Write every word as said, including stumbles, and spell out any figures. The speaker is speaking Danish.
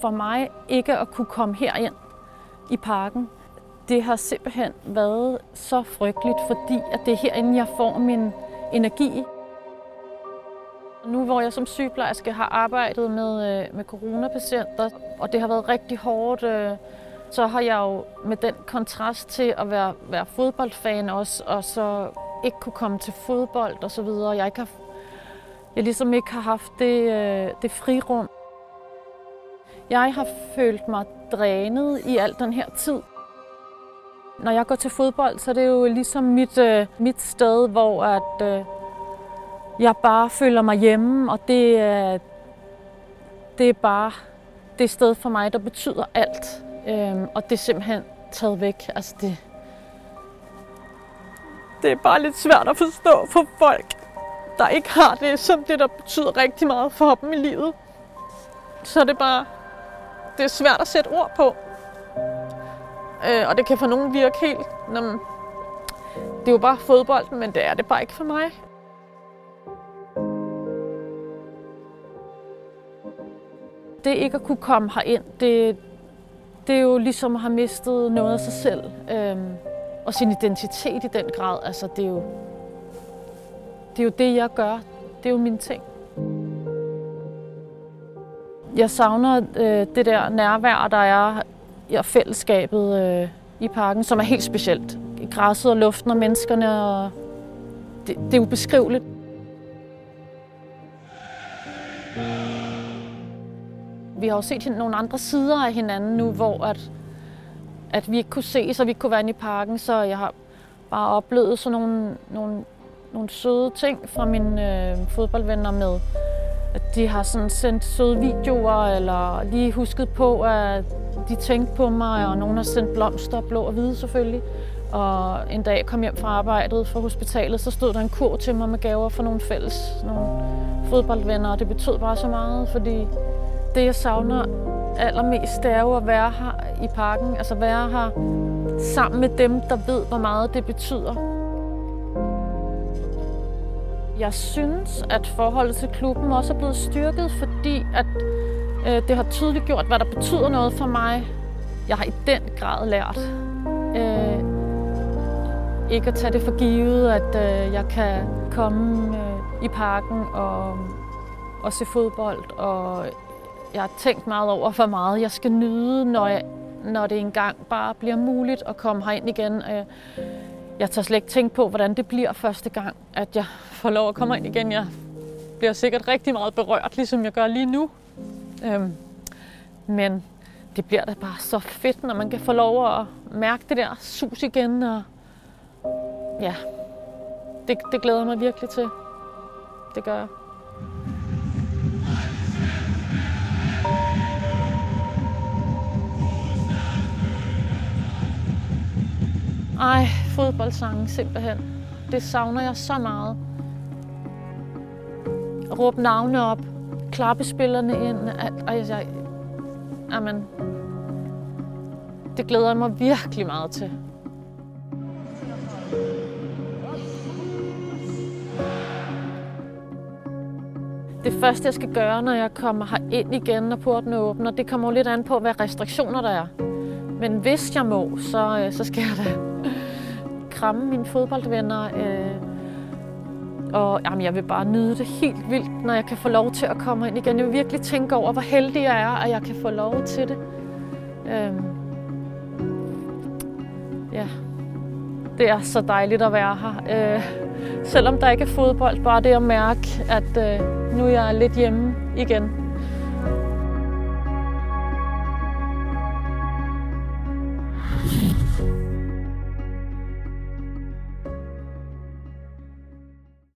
for mig ikke at kunne komme herind i parken, det har simpelthen været så frygteligt, fordi at det er herinde, jeg får min energi. Nu hvor jeg som sygeplejerske har arbejdet med, med coronapatienter, og det har været rigtig hårdt, så har jeg jo med den kontrast til at være, være fodboldfan også, og så ikke kunne komme til fodbold og så videre. Jeg, ikke har, jeg ligesom ikke har haft det, det frirum. Jeg har følt mig drænet i al den her tid. Når jeg går til fodbold, så er det jo ligesom mit, mit sted, hvor at, jeg bare føler mig hjemme, og det, det er bare det sted for mig, der betyder alt. Og det er simpelthen taget væk. Altså det, det er bare lidt svært at forstå for folk, der ikke har det som det, der betyder rigtig meget for dem i livet. Så er det bare, det er svært at sætte ord på. Og det kan for nogen virke helt, jamen, det er jo bare fodbold, men det er det bare ikke for mig. Det ikke at kunne komme herind, det, det er jo ligesom at have mistet noget af sig selv. Øhm, og sin identitet i den grad. Altså, det er jo det, er jo det jeg gør. Det er jo mine ting. Jeg savner øh, det der nærvær, der er i fællesskabet øh, i parken, som er helt specielt. Græsset og luften og menneskerne, og det, det er ubeskriveligt. Vi har jo set nogle andre sider af hinanden nu, hvor at, at vi ikke kunne se, så vi ikke kunne være inde i parken. Så jeg har bare oplevet sådan nogle, nogle, nogle søde ting fra mine øh, fodboldvenner med, at de har sådan sendt søde videoer, eller lige husket på, at de tænkte på mig, og nogen har sendt blomster, blå og hvide selvfølgelig. Og en dag kom hjem fra arbejdet fra hospitalet, så stod der en kurv til mig med gaver fra nogle fælles nogle fodboldvenner, og det betød bare så meget, fordi det, jeg savner allermest, det er jo at være her i parken, altså være her sammen med dem, der ved, hvor meget det betyder. Jeg synes, at forholdet til klubben også er blevet styrket, fordi at, øh, det har tydeligt gjort, hvad der betyder noget for mig. Jeg har i den grad lært øh, ikke at tage det for givet, at øh, jeg kan komme øh, i parken og, og se fodbold. Og jeg har tænkt meget over, hvor meget jeg skal nyde, når, jeg, når det engang bare bliver muligt at komme herind igen. Jeg tager slet ikke tænke på, hvordan det bliver første gang, at jeg får lov at komme ind igen. Jeg bliver sikkert rigtig meget berørt, ligesom jeg gør lige nu. Men det bliver da bare så fedt, når man kan få lov at mærke det der sus igen. Og ja, det, det glæder mig virkelig til. Det gør jeg. Ej, fodboldsangen simpelthen. Det savner jeg så meget. Råbe navne op, klappe spillerne ind. Ej, jeg, amen. Det glæder jeg mig virkelig meget til. Det første, jeg skal gøre, når jeg kommer herind igen, og porten åbner, det kommer jo lidt an på, hvad restriktioner der er. Men hvis jeg må, så, så skal jeg da kramme mine fodboldvenner. Øh, og jamen, jeg vil bare nyde det helt vildt, når jeg kan få lov til at komme ind igen. Jeg vil virkelig tænke over, hvor heldig jeg er, at jeg kan få lov til det. Øh, ja, det er så dejligt at være her. Øh, selvom der ikke er fodbold, bare det at mærke, at øh, nu er jeg lidt hjemme igen.